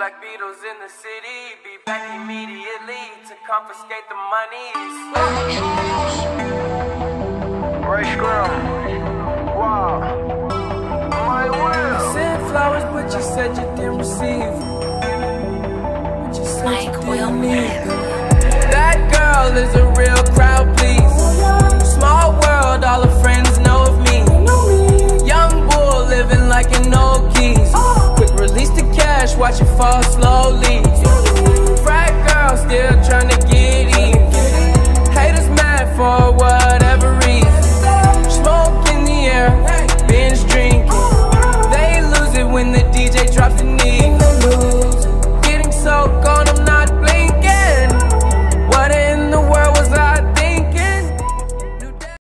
Black Beatles in the city, be back immediately to confiscate the money.